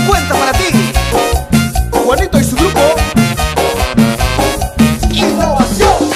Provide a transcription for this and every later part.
50 para ti. Juanito y su grupo Innovación.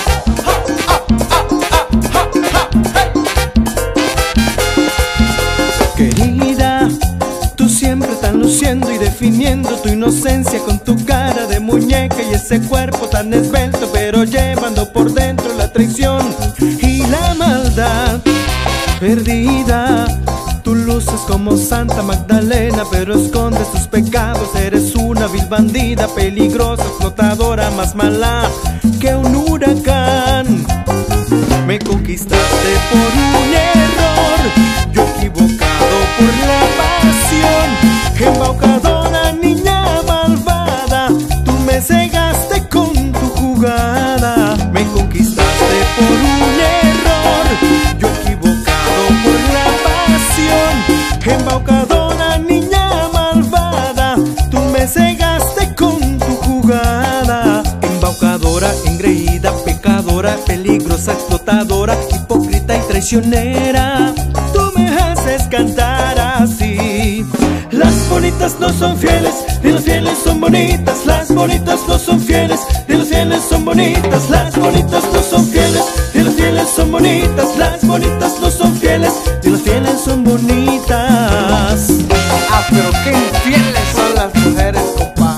Querida, tú siempre estás luciendo y definiendo tu inocencia con tu cara de muñeca y ese cuerpo tan esbelto, pero llevando por dentro la traición y la maldad. Perdida, tú luces como Santa Magdalena, pero escondes tus pecados. Eres una vil bandida, peligrosa, explotadora, más mala que un huracán. Me conquistaste por un error, yo equivocado por la pasión. Embaucadora, niña malvada, tú me cegaste con tu jugada. Me conquistaste por un error, yo equivocado por la pasión. Embaucadora, niña malvada, tú me cegaste con tu jugada. Embaucadora, engreída, pecadora, peligrosa, explotadora, hipócrita y traicionera, tú me haces cantar así. Las bonitas no son fieles, ni los fieles son bonitas. Las bonitas no son fieles, ni los fieles son bonitas. Las bonitas no son fieles, ni los fieles son bonitas. Las bonitas no son fieles, ni los fieles son bonitas. Ah, pero qué infieles son las mujeres, compa.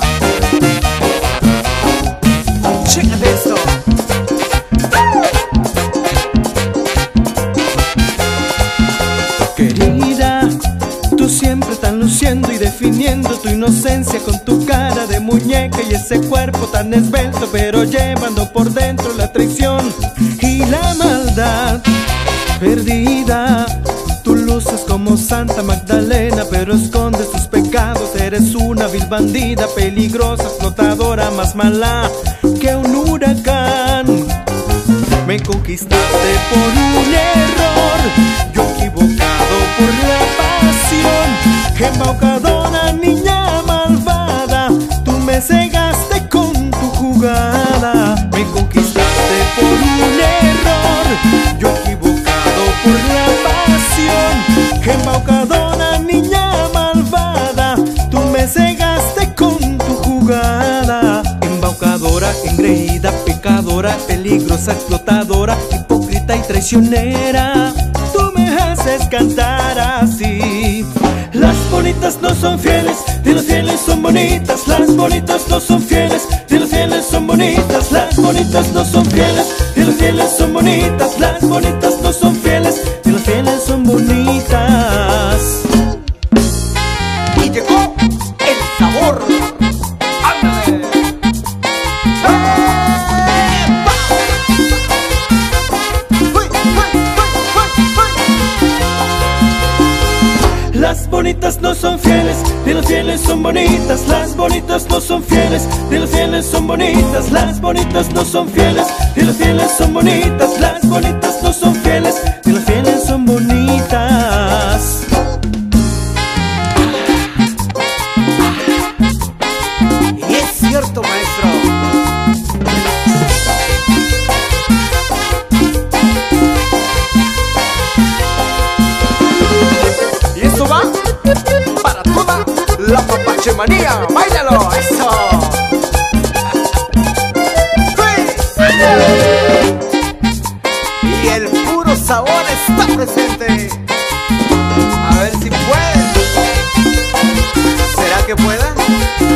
Chécate esto. Querida, tú siempre estás luciendo y definiendo tu inocencia con tu cara de muñeca y ese cuerpo tan esbelto, pero llevando por dentro la traición y la maldad. Perdida, tú luces como Santa Magdalena, pero escondes tus pecados. Eres una vil bandida, peligrosa, explotadora, más mala que un huracán. Me conquistaste por un error, yo equivocado por la pasión. Embaucadora, niña malvada, tú me cegaste con tu jugada. Me conquistaste por un error, yo equivocado por la pasión. Embaucadora, niña malvada, tú me cegaste con tu jugada. Embaucadora, engreída, pecadora, peligrosa, explotadora, hipócrita y traicionera, tú me haces cantar así. Las bonitas no son fieles, ni los fieles son bonitas. Las bonitas no son fieles, ni los fieles son bonitas. Las bonitas no son fieles, ni los fieles son bonitas. Las bonitas no son fieles, ni los fieles son bonitas. Y llegó el sabor. ¡Ándale! Las bonitas no son fieles, ni los fieles son bonitas. Las bonitas no son fieles, ni los fieles son bonitas. Las bonitas no son fieles, ni los fieles son bonitas. Las bonitas no son fieles, ni los fieles son bonitas. Y es cierto, maestro. Y esto va para toda la papachemanía. ¡Báilalo! ¡Eso! Y el puro sabor está presente. A ver si puede. ¿Será que pueda?